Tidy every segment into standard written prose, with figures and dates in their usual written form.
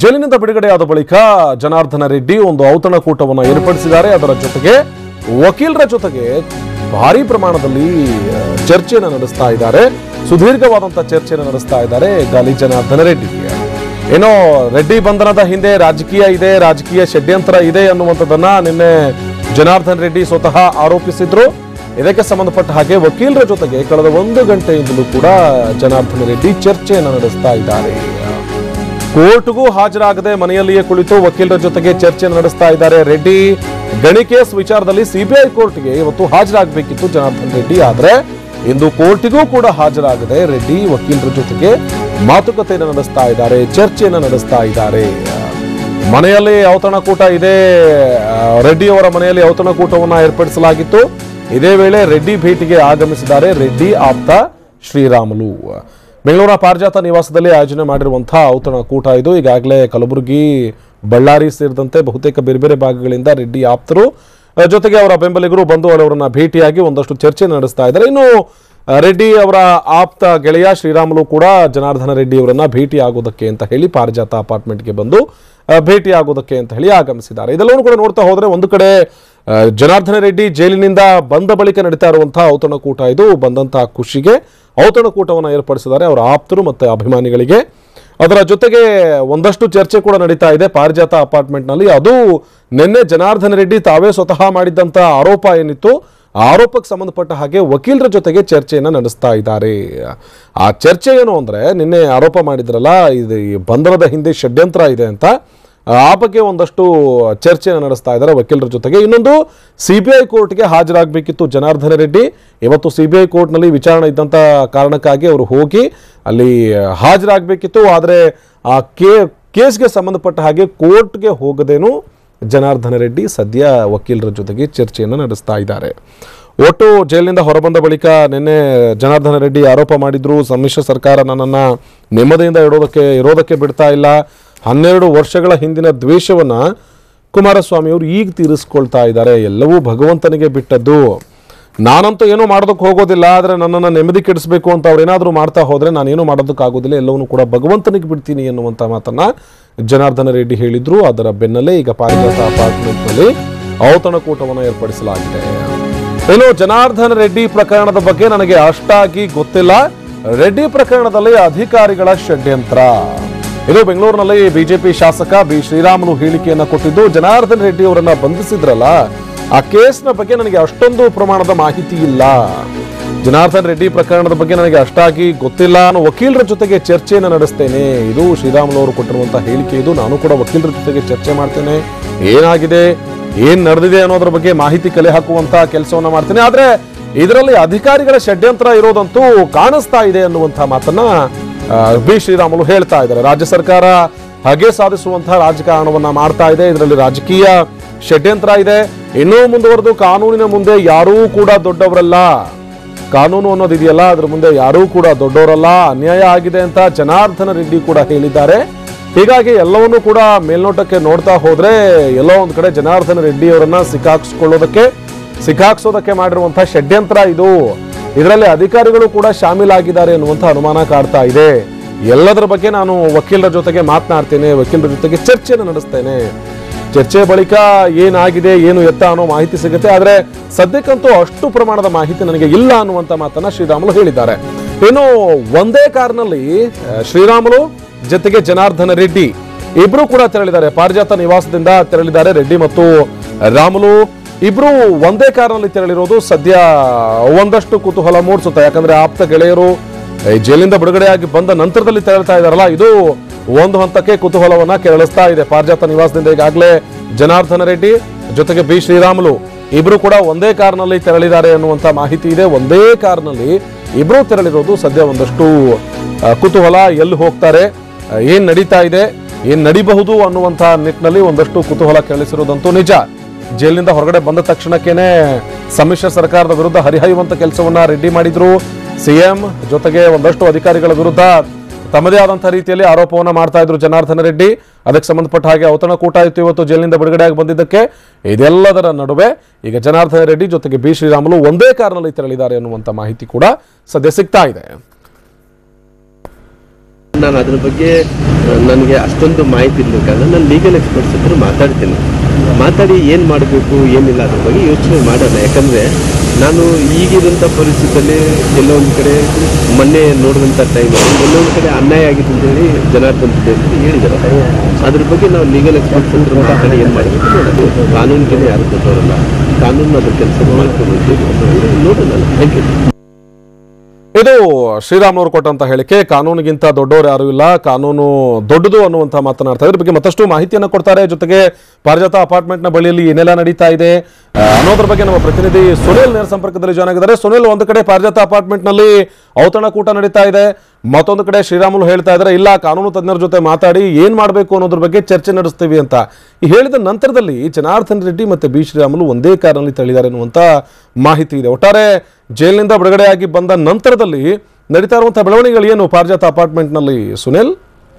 ಜೈಲಿನಿಂದ ಬಿಡುಗಡೆಯಾದ ಬಳಿಕ ಜನಾರ್ದನ ರೆಡ್ಡಿ ಒಂದು ಔತಣಕೂಟವನ್ನು ಏರ್ಪಡಿಸಿದ್ದಾರೆ. ಅದರ ಜೊತೆಗೆ ವಕೀಲರ ಜೊತೆಗೆ ಭಾರಿ ಪ್ರಮಾಣದಲ್ಲಿ ಚರ್ಚೆಯನ್ನು ನಡೆಸ್ತಾ ಇದ್ದಾರೆ. ಸುದೀರ್ಘವಾದಂತಹ ಚರ್ಚೆಯನ್ನು ನಡೆಸ್ತಾ ಇದ್ದಾರೆ ಗಾಲಿ ಜನಾರ್ದನ ರೆಡ್ಡಿ. ಏನೋ ರೆಡ್ಡಿ ಬಂಧನದ ಹಿಂದೆ ರಾಜಕೀಯ ಇದೆ, ರಾಜಕೀಯ ಷಡ್ಯಂತ್ರ ಇದೆ ಅನ್ನುವಂಥದ್ದನ್ನ ನಿನ್ನೆ ಜನಾರ್ದನ ರೆಡ್ಡಿ ಸ್ವತಃ ಆರೋಪಿಸಿದ್ರು. ಇದಕ್ಕೆ ಸಂಬಂಧಪಟ್ಟ ಹಾಗೆ ವಕೀಲರ ಜೊತೆಗೆ ಕಳೆದ 1 ಗಂಟೆಯಿಂದಲೂ ಕೂಡ ಜನಾರ್ದನ ರೆಡ್ಡಿ ಚರ್ಚೆಯನ್ನು ನಡೆಸ್ತಾ ಇದ್ದಾರೆ. ಕೋರ್ಟ್ಗೂ ಹಾಜರಾಗದೆ ಮನೆಯಲ್ಲಿಯೇ ಕುಳಿತು ವಕೀಲರ ಜೊತೆಗೆ ಚರ್ಚೆಯನ್ನು ನಡೆಸ್ತಾ ಇದ್ದಾರೆ ರೆಡ್ಡಿ. ಗಣಿ ಕೇಸ್ ವಿಚಾರದಲ್ಲಿ ಸಿಬಿಐ ಕೋರ್ಟ್ಗೆ ಇವತ್ತು ಹಾಜರಾಗಬೇಕಿತ್ತು ಜನಾರ್ದನ ರೆಡ್ಡಿ. ಆದ್ರೆ ಇಂದು ಕೋರ್ಟ್ಗೂ ಕೂಡ ಹಾಜರಾಗದೆ ರೆಡ್ಡಿ ವಕೀಲರ ಜೊತೆಗೆ ಮಾತುಕತೆಯನ್ನು ನಡೆಸ್ತಾ ಇದ್ದಾರೆ, ಚರ್ಚೆಯನ್ನು ನಡೆಸ್ತಾ ಇದ್ದಾರೆ. ಮನೆಯಲ್ಲಿ ಔತಣಕೂಟ ಇದೆ, ರೆಡ್ಡಿ ಅವರ ಮನೆಯಲ್ಲಿ ಔತಣಕೂಟವನ್ನು ಏರ್ಪಡಿಸಲಾಗಿತ್ತು. ಇದೇ ವೇಳೆ ರೆಡ್ಡಿ ಭೇಟಿಗೆ ಆಗಮಿಸಿದ್ದಾರೆ ರೆಡ್ಡಿ ಆಪ್ತ ಶ್ರೀರಾಮುಲು. ಬೆಂಗಳೂರಿನ ಪಾರಿಜಾತ ನಿವಾಸದಲ್ಲಿ ಆಯೋಜನೆ ಮಾಡಿರುವಂತಹ ಔತಣಕೂಟ ಇದು. ಈಗಾಗಲೇ ಕಲಬುರಗಿ, ಬಳ್ಳಾರಿ ಸೇರಿದಂತೆ ಬಹುತೇಕ ಬೇರೆ ಬೇರೆ ಭಾಗಗಳಿಂದ ರೆಡ್ಡಿ ಆಪ್ತರು ಜೊತೆಗೆ ಅವರ ಬೆಂಬಲಿಗರು ಬಂದು ಅವರನ್ನ ಭೇಟಿಯಾಗಿ ಒಂದಷ್ಟು ಚರ್ಚೆ ನಡೆಸ್ತಾ ಇದ್ದಾರೆ. ಇನ್ನು ರೆಡ್ಡಿ ಅವರ ಆಪ್ತ ಗೆಳೆಯ ಶ್ರೀರಾಮುಲು ಕೂಡ ಜನಾರ್ದನ ರೆಡ್ಡಿ ಅವರನ್ನ ಭೇಟಿ ಆಗೋದಕ್ಕೆ ಅಂತ ಹೇಳಿ ಪಾರಿಜಾತ ಅಪಾರ್ಟ್ಮೆಂಟ್ಗೆ ಬಂದು ಭೇಟಿ ಆಗೋದಕ್ಕೆ ಅಂತ ಹೇಳಿ ಆಗಮಿಸಿದ್ದಾರೆ. ಇದೆಲ್ಲವನ್ನೂ ಕೂಡ ನೋಡ್ತಾ ಹೋದ್ರೆ ಒಂದು ಕಡೆ ಜನಾರ್ದನ ರೆಡ್ಡಿ ಜೈಲಿನಿಂದ ಬಂದ ಬಳಿಕ ನಡೀತಾ ಇರುವಂತಹ ಔತಣಕೂಟ ಇದು. ಬಂದಂತಹ ಖುಷಿಗೆ ಔತಣಕೂಟವನ್ನು ಏರ್ಪಡಿಸಿದ್ದಾರೆ ಅವರ ಆಪ್ತರು ಮತ್ತು ಅಭಿಮಾನಿಗಳಿಗೆ. ಅದರ ಜೊತೆಗೆ ಒಂದಷ್ಟು ಚರ್ಚೆ ಕೂಡ ನಡೀತಾ ಇದೆ ಪಾರಿಜಾತ ಅಪಾರ್ಟ್ಮೆಂಟ್ನಲ್ಲಿ. ಅದು ನಿನ್ನೆ ಜನಾರ್ದನ ರೆಡ್ಡಿ ತಾವೇ ಸ್ವತಃ ಮಾಡಿದ್ದಂಥ ಆರೋಪ ಏನಿತ್ತು, ಆ ಆರೋಪಕ್ಕೆ ಸಂಬಂಧಪಟ್ಟ ಹಾಗೆ ವಕೀಲರ ಜೊತೆಗೆ ಚರ್ಚೆಯನ್ನು ನಡೆಸ್ತಾ ಇದ್ದಾರೆ. ಆ ಚರ್ಚೆ ಏನು ಅಂದರೆ, ನಿನ್ನೆ ಆರೋಪ ಮಾಡಿದ್ರಲ್ಲ ಇದು ಬಂಧನದ ಹಿಂದೆ ಷಡ್ಯಂತ್ರ ಇದೆ ಅಂತ, ಆ ಬಗ್ಗೆ ಒಂದಷ್ಟು ಚರ್ಚೆಯನ್ನು ನಡೆಸ್ತಾ ಇದ್ದಾರೆ ವಕೀಲರ ಜೊತೆಗೆ. ಇನ್ನೊಂದು, ಸಿಬಿಐ ಕೋರ್ಟ್ಗೆ ಹಾಜರಾಗಬೇಕಿತ್ತು ಜನಾರ್ದನ ರೆಡ್ಡಿ. ಇವತ್ತು ಸಿಬಿಐ ಕೋರ್ಟ್ನಲ್ಲಿ ವಿಚಾರಣೆ ಇದ್ದಂಥ ಕಾರಣಕ್ಕಾಗಿ ಅವರು ಹೋಗಿ ಅಲ್ಲಿ ಹಾಜರಾಗಬೇಕಿತ್ತು. ಆದರೆ ಆ ಕೇಸ್ಗೆ ಸಂಬಂಧಪಟ್ಟ ಹಾಗೆ ಕೋರ್ಟ್ಗೆ ಹೋಗದೇನು ಜನಾರ್ದನ ರೆಡ್ಡಿ ಸದ್ಯ ವಕೀಲರ ಜೊತೆಗೆ ಚರ್ಚೆಯನ್ನು ನಡೆಸ್ತಾ ಇದ್ದಾರೆ. ಒಟ್ಟು ಜೈಲಿನಿಂದ ಹೊರಬಂದ ಬಳಿಕ ನಿನ್ನೆ ಜನಾರ್ದನ ರೆಡ್ಡಿ ಆರೋಪ ಮಾಡಿದ್ರು, ಸಮ್ಮಿಶ್ರ ಸರ್ಕಾರ ನನ್ನನ್ನು ನೆಮ್ಮದಿಯಿಂದ ಇರೋದಕ್ಕೆ ಬಿಡ್ತಾ ಇಲ್ಲ. 12 ವರ್ಷಗಳ ಹಿಂದಿನ ದ್ವೇಷವನ್ನು ಕುಮಾರಸ್ವಾಮಿಯವರು ಈಗ ತೀರಿಸ್ಕೊಳ್ತಾ ಇದ್ದಾರೆ. ಎಲ್ಲವೂ ಭಗವಂತನಿಗೆ ಬಿಟ್ಟದ್ದು. ನಾನಂತೂ ಏನೂ ಮಾಡೋದಕ್ಕೆ ಹೋಗೋದಿಲ್ಲ, ಆದರೆ ನನ್ನನ್ನು ನೆಮ್ಮದಿ ಕೆಡಿಸಬೇಕು ಅಂತ ಅವ್ರೇನಾದರೂ ಮಾಡ್ತಾ ಹೋದರೆ ನಾನೇನು ಮಾಡೋದಕ್ಕಾಗೋದಿಲ್ಲ, ಎಲ್ಲವನ್ನೂ ಕೂಡ ಭಗವಂತನಿಗೆ ಬಿಡ್ತೀನಿ ಎನ್ನುವಂಥ ಮಾತನ್ನು ಜನಾರ್ದನ ರೆಡ್ಡಿ ಹೇಳಿದ್ರು. ಅದರ ಬೆನ್ನಲ್ಲೇ ಈಗ ಪಾರಿಜಾತ ಅಪಾರ್ಟ್ಮೆಂಟ್ನಲ್ಲಿ ಔತಣಕೂಟವನ್ನು ಏರ್ಪಡಿಸಲಾಗಿದೆ. ಏನು, ಜನಾರ್ದನ ರೆಡ್ಡಿ ಪ್ರಕರಣದ ಬಗ್ಗೆ ನನಗೆ ಅಷ್ಟಾಗಿ ಗೊತ್ತಿಲ್ಲ, ರೆಡ್ಡಿ ಪ್ರಕರಣದಲ್ಲಿ ಅಧಿಕಾರಿಗಳ ಷಡ್ಯಂತ್ರ. ಇದು ಬೆಂಗಳೂರಿನಲ್ಲಿ ಬಿಜೆಪಿ ಶಾಸಕ ಬಿ ಶ್ರೀರಾಮುಲು ಹೇಳಿಕೆಯನ್ನು ಕೊಟ್ಟಿದ್ದು. ಜನಾರ್ದನ ರೆಡ್ಡಿ ಅವರನ್ನ ಬಂಧಿಸಿದ್ರಲ್ಲ, ಆ ಕೇಸ್ನ ಬಗ್ಗೆ ನನಗೆ ಅಷ್ಟೊಂದು ಪ್ರಮಾಣದ ಮಾಹಿತಿ ಇಲ್ಲ, ಜನಾರ್ದನ ರೆಡ್ಡಿ ಪ್ರಕರಣದ ಬಗ್ಗೆ ನನಗೆ ಅಷ್ಟಾಗಿ ಗೊತ್ತಿಲ್ಲ, ನಾನು ವಕೀಲರ ಜೊತೆಗೆ ಚರ್ಚೆಯನ್ನು ನಡೆಸ್ತೇನೆ. ಇದು ಶ್ರೀರಾಮುಲು ಅವರು ಕೊಟ್ಟಿರುವಂತಹ ಹೇಳಿಕೆ ಇದು. ನಾನು ಕೂಡ ವಕೀಲರ ಜೊತೆಗೆ ಚರ್ಚೆ ಮಾಡ್ತೇನೆ, ಏನಾಗಿದೆ, ಏನ್ ನಡೆದಿದೆ ಅನ್ನೋದ್ರ ಬಗ್ಗೆ ಮಾಹಿತಿ ಕಲೆ ಹಾಕುವಂತಹ ಕೆಲಸವನ್ನ ಮಾಡ್ತೇನೆ. ಆದ್ರೆ ಇದರಲ್ಲಿ ಅಧಿಕಾರಿಗಳ ಷಡ್ಯಂತ್ರ ಇರೋದಂತೂ ಕಾಣಿಸ್ತಾ ಇದೆ ಅನ್ನುವಂತಹ ಮಾತನ್ನ ಬಿ ಶ್ರೀರಾಮುಲು ಹೇಳ್ತಾ ಇದ್ದಾರೆ. ರಾಜ್ಯ ಸರ್ಕಾರ ಹಾಗೆ ಸಾಧಿಸುವಂತಹ ರಾಜಕಾರಣವನ್ನ ಮಾಡ್ತಾ ಇದೆ, ಇದರಲ್ಲಿ ರಾಜಕೀಯ ಷಡ್ಯಂತ್ರ ಇದೆ. ಇನ್ನೂ ಮುಂದುವರೆದು ಕಾನೂನಿನ ಮುಂದೆ ಯಾರೂ ಕೂಡ ದೊಡ್ಡವರಲ್ಲ, ಕಾನೂನು ಅನ್ನೋದಿದೆಯಲ್ಲ ಅದ್ರ ಮುಂದೆ ಯಾರೂ ಕೂಡ ದೊಡ್ಡವರಲ್ಲ, ಅನ್ಯಾಯ ಆಗಿದೆ ಅಂತ ಜನಾರ್ದನ ರೆಡ್ಡಿ ಕೂಡ ಹೇಳಿದ್ದಾರೆ. ಹೀಗಾಗಿ ಎಲ್ಲವನ್ನೂ ಕೂಡ ಮೇಲ್ನೋಟಕ್ಕೆ ನೋಡ್ತಾ ಹೋದ್ರೆ ಎಲ್ಲೋ ಒಂದು ಕಡೆ ಜನಾರ್ದನ ರೆಡ್ಡಿ ಅವರನ್ನ ಸಿಕ್ಕಾಕ್ಸೋದಕ್ಕೆ ಮಾಡಿರುವಂತಹ ಷಡ್ಯಂತ್ರ ಇದು. ಇದರಲ್ಲಿ ಅಧಿಕಾರಿಗಳು ಕೂಡ ಶಾಮೀಲಾಗಿದ್ದಾರೆ ಎನ್ನುವಂಥ ಅನುಮಾನ ಕಾಡ್ತಾ ಇದೆ. ಎಲ್ಲದರ ಬಗ್ಗೆ ನಾನು ವಕೀಲರ ಜೊತೆಗೆ ಮಾತನಾಡ್ತೇನೆ, ವಕೀಲರ ಜೊತೆಗೆ ಚರ್ಚೆಯನ್ನು ನಡೆಸ್ತೇನೆ. ಚರ್ಚೆ ಬಳಿಕ ಏನಾಗಿದೆ, ಏನು ಎತ್ತ ಅನ್ನೋ ಮಾಹಿತಿ ಸಿಗುತ್ತೆ. ಆದರೆ ಸದ್ಯಕ್ಕಂತೂ ಅಷ್ಟು ಪ್ರಮಾಣದ ಮಾಹಿತಿ ನನಗೆ ಇಲ್ಲ ಅನ್ನುವಂಥ ಮಾತನ್ನ ಶ್ರೀರಾಮುಲು ಹೇಳಿದ್ದಾರೆ. ಇನ್ನು ಒಂದೇ ಕಾರಿನಲ್ಲಿ ಶ್ರೀರಾಮುಲು ಜೊತೆಗೆ ಜನಾರ್ದನ ರೆಡ್ಡಿ ಇಬ್ರು ಕೂಡ ತೆರಳಿದ್ದಾರೆ. ಪಾರಿಜಾತ ನಿವಾಸದಿಂದ ತೆರಳಿದ್ದಾರೆ ರೆಡ್ಡಿ ಮತ್ತು ರಾಮುಲು. ಇಬ್ರು ಒಂದೇ ಕಾರಿನಲ್ಲಿ ತೆರಳಿರೋದು ಸದ್ಯ ಒಂದಷ್ಟು ಕುತೂಹಲ ಮೂಡಿಸುತ್ತೆ. ಯಾಕಂದ್ರೆ ಆಪ್ತ ಗೆಳೆಯರು ಜೈಲಿಂದ ಬಿಡುಗಡೆಯಾಗಿ ಬಂದ ನಂತರದಲ್ಲಿ ತೆರಳ್ತಾ ಇದಾರಲ್ಲ, ಇದು ಒಂದು ಹಂತಕ್ಕೆ ಕುತೂಹಲವನ್ನ ಕೆರಳಿಸ್ತಾ ಇದೆ. ಪಾರಿಜಾತ ನಿವಾಸದಿಂದ ಈಗಾಗಲೇ ಜನಾರ್ದನ ರೆಡ್ಡಿ ಜೊತೆಗೆ ಬಿ ಶ್ರೀರಾಮುಲು ಇಬ್ರು ಕೂಡ ಒಂದೇ ಕಾರಿನಲ್ಲಿ ತೆರಳಿದ್ದಾರೆ ಅನ್ನುವಂಥ ಮಾಹಿತಿ ಇದೆ. ಒಂದೇ ಕಾರಿನಲ್ಲಿ ಇಬ್ರು ತೆರಳಿರೋದು ಸದ್ಯ ಒಂದಷ್ಟು ಕುತೂಹಲ, ಎಲ್ಲಿ ಹೋಗ್ತಾರೆ, ಏನ್ ನಡೀತಾ ಇದೆ, ಏನ್ ನಡಿಬಹುದು ಅನ್ನುವಂಥ ನಿಟ್ಟಿನಲ್ಲಿ ಒಂದಷ್ಟು ಕುತೂಹಲ ಕೆರಳಿಸಿರೋದಂತೂ ನಿಜ. ಜೈಲಿನಿಂದ ಹೊರಗಡೆ ಬಂದ ತಕ್ಷಣಕ್ಕೇನೆ ಸಮ್ಮಿಶ್ರ ಸರ್ಕಾರದ ವಿರುದ್ಧ ಹರಿಹಾಯುವಂತ ಕೆಲಸವನ್ನ ರೆಡ್ಡಿ ಮಾಡಿದ್ರು. ಸಿಎಂ ಜೊತೆಗೆ ಒಂದಷ್ಟು ಅಧಿಕಾರಿಗಳ ವಿರುದ್ಧ ತಮ್ಮದೇ ಆದಂತಹ ರೀತಿಯಲ್ಲಿ ಆರೋಪವನ್ನ ಮಾಡ್ತಾ ಇದ್ರು ಜನಾರ್ದನ ರೆಡ್ಡಿ. ಅದಕ್ಕೆ ಸಂಬಂಧಪಟ್ಟ ಹಾಗೆ ಔತಣಕೂಟ ಇತ್ತು ಇವತ್ತು ಜೈಲಿನಿಂದ ಬಿಡುಗಡೆಯಾಗಿ ಬಂದಿದ್ದಕ್ಕೆ. ಇದೆಲ್ಲದರ ನಡುವೆ ಈಗ ಜನಾರ್ದನ ರೆಡ್ಡಿ ಜೊತೆಗೆ ಬಿ ಶ್ರೀರಾಮುಲು ಒಂದೇ ಕಾರಿನಲ್ಲಿ ತೆರಳಿದ್ದಾರೆ ಅನ್ನುವಂಥ ಮಾಹಿತಿ ಕೂಡ ಸದ್ಯ ಸಿಗ್ತಾ ಇದೆ. ನಾನು ಅದ್ರ ಬಗ್ಗೆ ನನಗೆ ಅಷ್ಟೊಂದು ಮಾಹಿತಿ ಇರಲಿಲ್ಲ ಕಾರಣ ನಾನು ಲೀಗಲ್ ಎಕ್ಸ್ಪರ್ಟ್ಸ್ ಹತ್ರ ಮಾತಾಡಿ ಏನು ಮಾಡಬೇಕು ಏನಿಲ್ಲ ಅದ್ರ ಬಗ್ಗೆ ಯೋಚನೆ ಮಾಡೋಣ. ಯಾಕಂದರೆ ನಾನು ಈಗಿರೋಂಥ ಪರಿಸ್ಥಿತಿಯಲ್ಲಿ ಎಲ್ಲೊಂದು ಕಡೆ ಮೊನ್ನೆ ನೋಡಿದಂಥ ಟೈಮಲ್ಲಿ ಎಲ್ಲೊಂದು ಕಡೆ ಅನ್ಯಾಯ ಆಗಿದೆ ಅಂತೇಳಿ ಜನಾರ್ದನ್ ರೆಡ್ಡಿ ಅಂತ ಹೇಳಿದ್ದಾರೆ. ಅದ್ರ ಬಗ್ಗೆ ನಾವು ಲೀಗಲ್ ಎಕ್ಸ್ಪರ್ಟ್ಸ್ ಹತ್ರ ಮಾತಾಡಿ ಏನು ಮಾಡಬೇಕು ನೋಡೋದು. ಕಾನೂನಿಗೆ ಯಾರು ಕೊಟ್ಟವರಲ್ಲ, ಕಾನೂನು ಅದ್ರ ಕೆಲಸ ಮಾಡ್ಕೊಂಡು ನೋಡೋಣ. Thank you. ಇದು ಶ್ರೀರಾಮ್ ಅವರು ಕೊಟ್ಟಂತ ಹೇಳಿಕೆ. ಕಾನೂನಿಗಿಂತ ದೊಡ್ಡವರು ಯಾರು ಇಲ್ಲ, ಕಾನೂನು ದೊಡ್ಡದು ಅನ್ನುವಂಥ ಮಾತನಾಡ್ತಾ ಇದ್ರ ಬಗ್ಗೆ ಮತ್ತಷ್ಟು ಮಾಹಿತಿಯನ್ನು ಕೊಡ್ತಾರೆ. ಜೊತೆಗೆ ಪಾರಿಜಾತ ಅಪಾರ್ಟ್ಮೆಂಟ್ ನ ಬಳಿಯಲ್ಲಿ ಏನೆಲ್ಲ ನಡೀತಾ ಇದೆ ಅನ್ನೋದ್ರ ಬಗ್ಗೆ ನಮ್ಮ ಪ್ರತಿನಿಧಿ ಸುನಿಲ್ ನೇರ ಸಂಪರ್ಕದಲ್ಲಿ ಜಾಯ್ನ್ ಆಗಿದ್ದಾರೆ. ಸುನಿಲ್, ಒಂದು ಕಡೆ ಪಾರಿಜಾತ ಅಪಾರ್ಟ್ಮೆಂಟ್ ನಲ್ಲಿ ಔತಣಕೂಟ ನಡೀತಾ ಇದೆ, ಮತ್ತೊಂದು ಕಡೆ ಶ್ರೀರಾಮುಲು ಹೇಳ್ತಾ ಇದ್ದಾರೆ ಇಲ್ಲ ಕಾನೂನು ತಜ್ಞರ ಜೊತೆ ಮಾತಾಡಿ ಏನ್ ಮಾಡಬೇಕು ಅನ್ನೋದ್ರ ಬಗ್ಗೆ ಚರ್ಚೆ ನಡೆಸ್ತೀವಿ ಅಂತ. ಈ ಹೇಳಿದ ನಂತರದಲ್ಲಿ ಜನಾರ್ದನ್ ರೆಡ್ಡಿ ಮತ್ತೆ ಬಿ ಶ್ರೀರಾಮುಲು ಒಂದೇ ಕಾರಿನಲ್ಲಿ ತಳ್ಳಿದ್ದಾರೆ ಅನ್ನುವಂತ ಮಾಹಿತಿ ಇದೆ. ಒಟ್ಟಾರೆ ಜೈಲಿನಿಂದ ಬಿಡುಗಡೆಯಾಗಿ ಬಂದ ನಂತರದಲ್ಲಿ ನಡೀತಾ ಇರುವಂತಹ ಬೆಳವಣಿಗೆಗಳು ಏನು ಪಾರಿಜಾತ ಅಪಾರ್ಟ್ಮೆಂಟ್ ನಲ್ಲಿ ಸುನಿಲ್?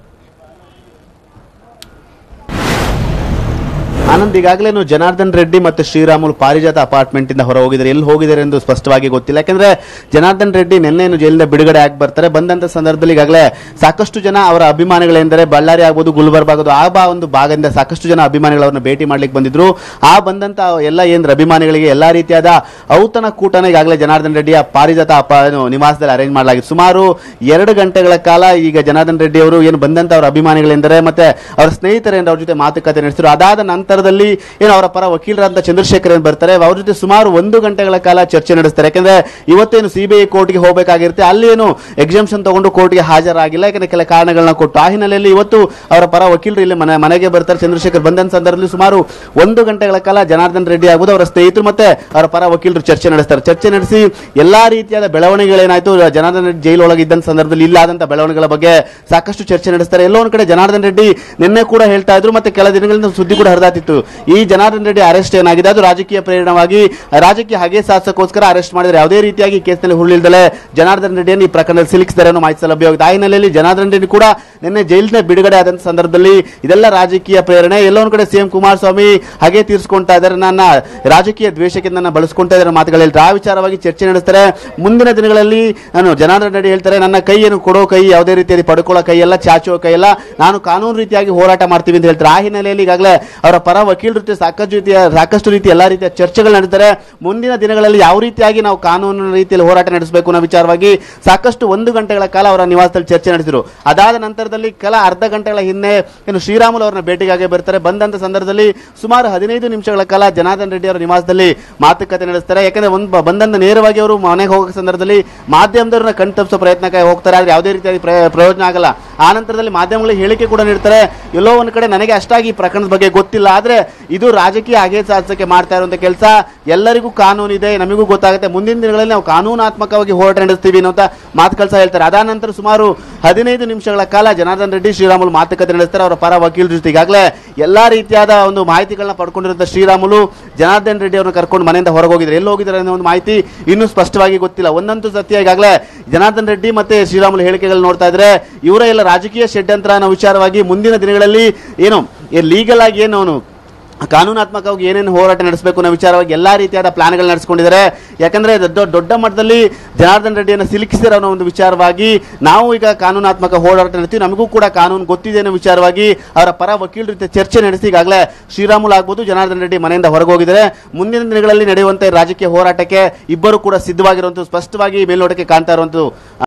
ಆನಂದ್, ಈಗಾಗಲೇ ಜನಾರ್ದನ್ ರೆಡ್ಡಿ ಮತ್ತು ಶ್ರೀರಾಮುಲು ಪಾರಿಜಾತ ಅಪಾರ್ಟ್ಮೆಂಟ್ ಇಂದ ಹೊರ ಹೋಗಿದ್ದಾರೆ. ಎಲ್ಲಿ ಹೋಗಿದ್ದಾರೆ ಎಂದು ಸ್ಪಷ್ಟವಾಗಿ ಗೊತ್ತಿಲ್ಲ. ಯಾಕಂದ್ರೆ ಜನಾರ್ದನ್ ರೆಡ್ಡಿ ನಿನ್ನೆ ಜೈಲಿಂದ ಬಿಡುಗಡೆ ಆಗಿ ಬರ್ತಾರೆ. ಬಂದಂತ ಸಂದರ್ಭದಲ್ಲಿ ಈಗಾಗಲೇ ಸಾಕಷ್ಟು ಜನ ಅವರ ಅಭಿಮಾನಿಗಳೆಂದರೆ ಬಳ್ಳಾರಿ ಆಗ್ಬೋದು, ಗುಲ್ಬರ್ಗ ಆಗೋದು ಆ ಒಂದು ಭಾಗದಿಂದ ಸಾಕಷ್ಟು ಜನ ಅಭಿಮಾನಿಗಳು ಅವ್ರನ್ನ ಭೇಟಿ ಮಾಡ್ಲಿಕ್ಕೆ ಬಂದಿದ್ರು. ಆ ಬಂದಂತ ಎಲ್ಲ ಅಭಿಮಾನಿಗಳಿಗೆ ಎಲ್ಲಾ ರೀತಿಯಾದ ಔತಣ ಕೂಟನ ಈಗಾಗಲೇ ಜನಾರ್ದನ್ ರೆಡ್ಡಿಯ ಪಾರಿಜಾತ ನಿವಾಸದಲ್ಲಿ ಅರೇಂಜ್ ಮಾಡಲಾಗಿತ್ತು. ಸುಮಾರು 2 ಗಂಟೆಗಳ ಕಾಲ ಈಗ ಜನಾರ್ದನ್ ರೆಡ್ಡಿ ಅವರು ಏನು ಬಂದಂತ ಅವರ ಅಭಿಮಾನಿಗಳೆಂದರೆ ಮತ್ತೆ ಅವರ ಸ್ನೇಹಿತರೆಂದು ಅವ್ರ ಜೊತೆ ಮಾತುಕತೆ ನಡೆಸಿದ್ರು. ಅದಾದ ನಂತರ ಏನು ಅವರ ಪರ ವಕೀಲರಂತ ಚಂದ್ರಶೇಖರ್ ಬರ್ತಾರೆ. ಅವ್ರ ಜೊತೆ ಸುಮಾರು 1 ಗಂಟೆಗಳ ಕಾಲ ಚರ್ಚೆ ನಡೆಸ್ತಾರೆ. ಯಾಕಂದ್ರೆ ಇವತ್ತೇನು ಸಿಬಿಐ ಕೋರ್ಟ್ಗೆ ಹೋಗಬೇಕಾಗಿರುತ್ತೆ, ಅಲ್ಲಿ ಏನು ಎಕ್ಸಾಮ್ಷನ್ ತಗೊಂಡು ಕೋರ್ಟ್ಗೆ ಹಾಜರಾಗಿಲ್ಲ, ಯಾಕಂದ್ರೆ ಕೆಲ ಕಾರಣಗಳನ್ನ ಕೊಟ್ಟು. ಆ ಹಿನ್ನೆಲೆಯಲ್ಲಿ ಇವತ್ತು ಅವರ ಪರ ವಕೀಲರು ಇಲ್ಲಿ ಮನೆಗೆ ಬರ್ತಾರೆ. ಚಂದ್ರಶೇಖರ್ ಬಂದ ಸಂದರ್ಭದಲ್ಲಿ ಸುಮಾರು 1 ಗಂಟೆಗಳ ಕಾಲ ಜನಾರ್ದನ್ ರೆಡ್ಡಿ ಆಗುವುದು ಅವರ ಸ್ನೇಹಿತರು ಮತ್ತೆ ಅವರ ಪರ ವಕೀಲರು ಚರ್ಚೆ ನಡೆಸ್ತಾರೆ. ಚರ್ಚೆ ನಡೆಸಿ ಎಲ್ಲಾ ರೀತಿಯಾದ ಬೆಳವಣಿಗೆಗಳೇನಾಯ್ತು, ಜನಾರ್ದನ್ ರೆಡ್ಡಿ ಜೈಲೊಳಗೆ ಇದ್ದಂತ ಸಂದರ್ಭದಲ್ಲಿ ಇಲ್ಲಾದಂತ ಬೆಳವಣಿಗೆಗಳ ಬಗ್ಗೆ ಸಾಕಷ್ಟು ಚರ್ಚೆ ನಡೆಸ್ತಾರೆ. ಎಲ್ಲೋ ಒಂದ್ ಕಡೆ ಜನಾರ್ದನ್ ರೆಡ್ಡಿ ನಿನ್ನೆ ಕೂಡ ಹೇಳ್ತಾ ಇದ್ರು, ಮತ್ತೆ ಕೆಲ ದಿನಗಳಿಂದ ಸುದ್ದಿ ಕೂಡ ಹರಿದಾತಿತ್ತು, ಈ ಜನಾರ್ದನ್ ರೆಡ್ಡಿ ಅರೆಸ್ಟ್ ಏನಾಗಿದೆ ಅದು ರಾಜಕೀಯ ಪ್ರೇರಣವಾಗಿ ರಾಜಕೀಯ ಹಾಗೆ ಸಾಧಿಸೋಸ್ಕರ ಅರೆಸ್ಟ್ ಮಾಡಿದರೆ ಯಾವುದೇ ರೀತಿಯಾಗಿ ಕೇಸ್ನಲ್ಲಿ ಹುರುಳಿಲ್ದಲೆ ಜನಾರ್ದನ್ ರೆಡ್ಡಿಯನ್ನು ಈ ಪ್ರಕರಣದಲ್ಲಿ ಸಿಲುಕಿಸಿದ್ದಾರೆ ಅನ್ನೋ ಮಾಹಿತಿ ಲಭ್ಯವಾಗಿದೆ. ಆ ಹಿನ್ನೆಲೆಯಲ್ಲಿ ಜನಾರ್ದನ್ ರೆಡ್ಡಿ ಕೂಡ ನಿನ್ನೆ ಜೈಲಿನ ಬಿಡುಗಡೆ ಆದಂತ ಸಂದರ್ಭದಲ್ಲಿ ಇದೆಲ್ಲ ರಾಜಕೀಯ ಪ್ರೇರಣೆ, ಎಲ್ಲೊಂದು ಕಡೆ ಸಿಎಂ ಕುಮಾರಸ್ವಾಮಿ ಹಾಗೆ ತೀರಿಸಿಕೊಳ್ತಾ ಇದ್ದಾರೆ, ನನ್ನ ರಾಜಕೀಯ ದ್ವೇಷಕ್ಕೆ ನನ್ನ ಬಳಸ್ಕೊಳ್ತಾ ಇದ್ದಾರೆ ಮಾತುಗಳು ಹೇಳ್ತಾರೆ. ಆ ವಿಚಾರವಾಗಿ ಚರ್ಚೆ ನಡೆಸ್ತಾರೆ. ಮುಂದಿನ ದಿನಗಳಲ್ಲಿ ಜನಾರ್ದನ್ ರೆಡ್ಡಿ ಹೇಳ್ತಾರೆ, ನನ್ನ ಕೈ ಏನು ಕೊಡೋ ಕೈ, ಯಾವುದೇ ರೀತಿಯಲ್ಲಿ ಪಡ್ಕೊಳ್ಳೋ ಕೈ ಎಲ್ಲ, ಚಾಚುವ ಕೈ ಎಲ್ಲ, ನಾನು ಕಾನೂನು ರೀತಿಯಾಗಿ ಹೋರಾಟ ಮಾಡ್ತೀವಿ ಅಂತ ಹೇಳ್ತಾರೆ. ಆ ಹಿನ್ನೆಲೆಯಲ್ಲಿ ಈಗಾಗಲೇ ಅವರ ಪರ ವಕೀಲರ ಜೊತೆ ಸಾಕಷ್ಟು ರೀತಿಯ ಎಲ್ಲಾ ರೀತಿಯ ಚರ್ಚೆಗಳು ನಡೆದರೆ ಮುಂದಿನ ದಿನಗಳಲ್ಲಿ ಯಾವ ರೀತಿಯಾಗಿ ನಾವು ಕಾನೂನಿನ ರೀತಿಯಲ್ಲಿ ಹೋರಾಟ ನಡೆಸಬೇಕು ಅನ್ನೋ ವಿಚಾರವಾಗಿ ಸಾಕಷ್ಟು 1 ಗಂಟೆಗಳ ಕಾಲ ಅವರ ನಿವಾಸದಲ್ಲಿ ಚರ್ಚೆ ನಡೆಸಿದರು. ಅದಾದ ನಂತರದಲ್ಲಿ ಕೆಲ ಅರ್ಧ ಗಂಟೆಗಳ ಹಿಂದೆ ಏನು ಶ್ರೀರಾಮುಲು ಅವರನ್ನ ಭೇಟಿಗಾಗಿ ಬರ್ತಾರೆ. ಬಂದಂತ ಸಂದರ್ಭದಲ್ಲಿ ಸುಮಾರು 15 ನಿಮಿಷಗಳ ಕಾಲ ಜನಾರ್ದನ್ ರೆಡ್ಡಿ ಅವರ ನಿವಾಸದಲ್ಲಿ ಮಾತುಕತೆ ನಡೆಸ್ತಾರೆ. ಯಾಕಂದ್ರೆ ಬಂದಂತ ನೇರವಾಗಿ ಅವರು ಮನೆಗೆ ಹೋಗೋ ಸಂದರ್ಭದಲ್ಲಿ ಮಾಧ್ಯಮದವ್ರನ್ನ ಕಣ್ತಪ್ಪಿಸೋ ಪ್ರಯತ್ನಕ್ಕೆ ಹೋಗ್ತಾರೆ. ಆದ್ರೆ ಯಾವುದೇ ರೀತಿಯಾಗಿ ಪ್ರಯೋಜನ ಆಗಲ್ಲ. ಆ ನಂತರದಲ್ಲಿ ಮಾಧ್ಯಮಗಳಿಗೆ ಹೇಳಿಕೆ ಕೂಡ ನೀಡ್ತಾರೆ, ಎಲ್ಲೋ ಒಂದ್ ಕಡೆ ನನಗೆ ಅಷ್ಟಾಗಿ ಪ್ರಕರಣದ ಬಗ್ಗೆ ಗೊತ್ತಿಲ್ಲ, ಆದ್ರೆ ಇದು ರಾಜಕೀಯ ಹಾಗೆ ಸಾಧಿಸಕ್ಕೆ ಮಾಡ್ತಾ ಇರುವಂತ ಕೆಲಸ, ಎಲ್ಲರಿಗೂ ಕಾನೂನು ಇದೆ, ನಮಗೂ ಗೊತ್ತಾಗುತ್ತೆ, ಮುಂದಿನ ದಿನಗಳಲ್ಲಿ ನಾವು ಕಾನೂನಾತ್ಮಕವಾಗಿ ಹೋರಾಟ ನಡೆಸ್ತೀವಿ ಅನ್ನೋ ಮಾತು ಕೆಲಸ ಹೇಳ್ತಾರೆ. ಅದಾದ ನಂತರ ಸುಮಾರು 15 ನಿಮಿಷಗಳ ಕಾಲ ಜನಾರ್ದನ್ ರೆಡ್ಡಿ ಶ್ರೀರಾಮುಲು ಮಾತುಕತೆ ನಡೆಸ್ತಾರೆ. ಅವರ ಪರ ವಕೀಲರ ಜೊತೆ ಈಗಾಗಲೇ ಎಲ್ಲಾ ರೀತಿಯಾದ ಒಂದು ಮಾಹಿತಿಗಳನ್ನ ಪಡ್ಕೊಂಡಿರುವಂತ ಶ್ರೀರಾಮುಲು ಜನಾರ್ದನ್ ರೆಡ್ಡಿ ಅವರನ್ನು ಕರ್ಕೊಂಡು ಮನೆಯಿಂದ ಹೊರಗೆ ಹೋಗಿದ್ದಾರೆ. ಎಲ್ಲಿ ಹೋಗಿದ್ದಾರೆ ಅನ್ನೋ ಒಂದು ಮಾಹಿತಿ ಇನ್ನೂ ಸ್ಪಷ್ಟವಾಗಿ ಗೊತ್ತಿಲ್ಲ. ಒಂದಂತೂ ಸತ್ಯ, ಈಗಾಗಲೇ ಜನಾರ್ದನ್ ರೆಡ್ಡಿ ಮತ್ತೆ ಶ್ರೀರಾಮುಲು ಹೇಳಿಕೆಗಳು ನೋಡ್ತಾ ಇದ್ರೆ ಇವರ ಎಲ್ಲ ರಾಜಕೀಯ ಷಡ್ಯಂತ್ರ ಅನ್ನೋ ವಿಚಾರವಾಗಿ ಮುಂದಿನ ದಿನಗಳಲ್ಲಿ ಏನು ಲೀಗಲ್ ಆಗಿ ಏನು ಕಾನೂನಾತ್ಮಕವಾಗಿ ಏನೇನು ಹೋರಾಟ ನಡೆಸಬೇಕು ಅನ್ನೋ ವಿಚಾರವಾಗಿ ಎಲ್ಲಾ ರೀತಿಯಾದ ಪ್ಲಾನ್ಗಳು ನಡೆಸಿಕೊಂಡಿದ್ದಾರೆ. ಯಾಕಂದ್ರೆ ದೊಡ್ಡ ಮಟ್ಟದಲ್ಲಿ ಜನಾರ್ದನ್ ರೆಡ್ಡಿಯನ್ನು ಸಿಲುಕಿಸಿರೋ ಅನ್ನೋ ಒಂದು ವಿಚಾರವಾಗಿ ನಾವು ಈಗ ಕಾನೂನಾತ್ಮಕ ಹೋರಾಟ ನಡೆಸ್ತೀವಿ, ನಮಗೂ ಕೂಡ ಕಾನೂನು ಗೊತ್ತಿದೆ ಅನ್ನೋ ವಿಚಾರವಾಗಿ ಅವರ ಪರ ವಕೀಲರ ಜೊತೆ ಚರ್ಚೆ ನಡೆಸಿ ಈಗಾಗಲೇ ಶ್ರೀರಾಮುಲು ಆಗ್ಬೋದು ಜನಾರ್ದನ್ ರೆಡ್ಡಿ ಮನೆಯಿಂದ ಹೊರಗೆ ಹೋಗಿದ್ದಾರೆ. ಮುಂದಿನ ದಿನಗಳಲ್ಲಿ ನಡೆಯುವಂತೆ ರಾಜಕೀಯ ಹೋರಾಟಕ್ಕೆ ಇಬ್ಬರು ಕೂಡ ಸಿದ್ಧವಾಗಿರುವಂತ ಸ್ಪಷ್ಟವಾಗಿ ಮೇಲ್ನೋಟಕ್ಕೆ ಕಾಣ್ತಾ ಇರುವಂತದ್ದು.